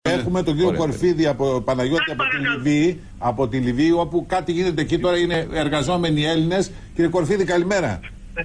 Έχουμε τον κύριο Κορφίδη από Παναγιώτη από τη Λιβύη, όπου κάτι γίνεται εκεί τώρα, είναι εργαζόμενοι Έλληνες. Κύριε Κορφίδη, καλημέρα.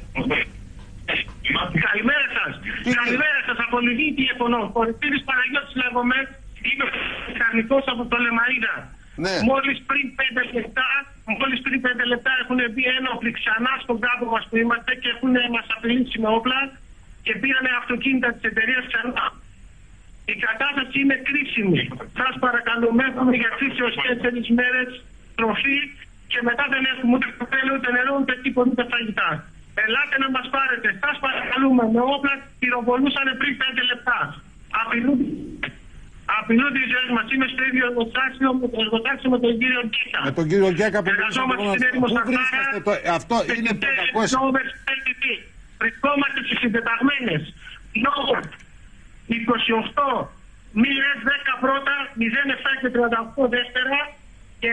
Καλημέρα σας. Καλημέρα σας από Λιβύη τηλεφωνώ. Κορφίδης Παναγιώτης λέγομαι, είμαι μηχανικός από το Λεμαΐδα. Ναι. Μόλις πριν 5 λεπτά έχουν μπει ένοπλοι ξανά στον κάμπο μας που είμαστε και έχουν μας απειλήσει με όπλα και πήρανε αυτοκίνητα της εταιρείας ξανά. Η κατάσταση είναι κρίσιμη. Σας παρακαλούμε, έχουμε για 3 έως 4 μέρες τροφή και μετά δεν έχουμε ούτε κοπέλο, ούτε νερό, ούτε τίποτα, ούτε φαγητά. Ελάτε να μας πάρετε. Σας παρακαλούμε, με όπλα πυροβολούσαν πριν 5 λεπτά. Απειλούνται οι ζωές μας. Είμαι στο ίδιο εργοτάξιο με τον κύριο Γκέκα. Με τον κύριο Γκέκα που εργαζόμαστε στην έρημο Σαχάρα. Αυτό είναι 500. Βρισκόμαστε στις συντεταγμένες. 28 μοίρες, 10 πρώτα, 07 και 38 δεύτερα και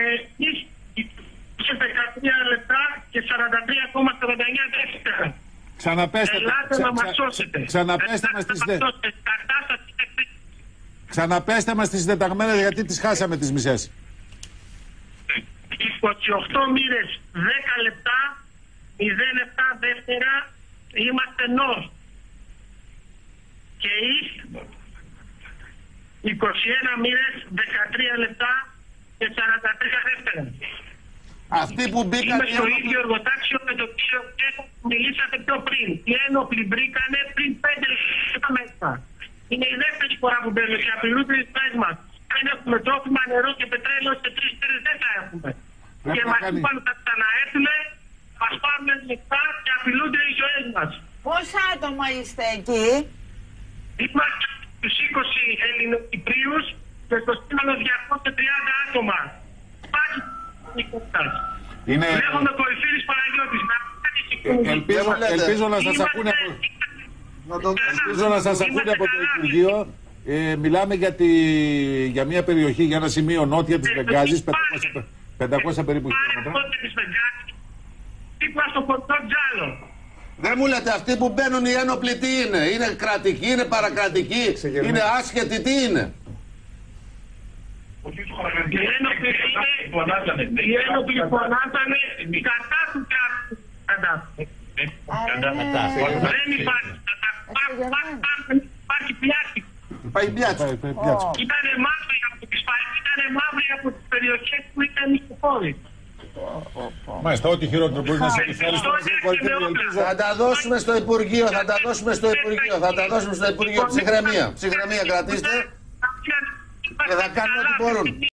13 λεπτά και 43,49 δεύτερα. Ξαναπέστε μας τις συντεταγμένες, γιατί τις χάσαμε τις μισές. 28 μοίρες, 10 λεπτά, 07 δεύτερα, είμαστε νος. Και 21 μοίρες, 13 λεπτά και 43 δεύτερα. Αυτοί που μπήκαν... Είμαι στο ίδιο εργοτάξιο με τον κύριο Γκέκα που μιλήσατε πιο πριν. Οι ένοπλοι μπήκανε πριν 5 λεπτά μέσα. Είναι η δεύτερη φορά που μπαίνουν και απειλούνται οι ζωές μας. Δεν έχουμε τρόφιμα, νερό και πετρέλαιο, σε 3 μέρες δεν θα έχουμε. Και μας είπαν θα ξαναέρθουν, μας πάρουν λεφτά και απειλούνται οι ζωές μας. Πόσα άτομα είστε εκεί? Είμαστε στους 20 Ελληνοκυπρίους και στο σύνολο 230 άτομα. Υπάρχει νικητάς. Λέγομαι Κορφίδης Παναγιώτης. Ελπίζω να σας ακούνε από το Υπουργείο. Μιλάμε για μια περιοχή, για ένα σημείο νότια της Βεγγάζης, 500 περίπου χιλιόμετρα. Τύπα στο ποτό Τζάλο. Δεν μου λέτε αυτοί που μπαίνουν οι ένοπλοι τι είναι? Είναι κρατικοί, είναι παρακρατικοί, είναι άσχετοι, τι είναι? Οι ένοπλοι φωνάζανε κατά του κράτους. Δεν υπάρχει. Υπάρχει πιάτη. Υπάρχει πιάτη. Ήτανε μαύροι από τις περιοχές που ήταν οι χώροι. Μάλιστα, ό,τι χειρότερο μπορεί να σε επιφέρει. Θα τα δώσουμε στο Υπουργείο, θα τα δώσουμε στο Υπουργείο. Ψυχραιμία κρατήστε και θα κάνουν ό,τι μπορούν.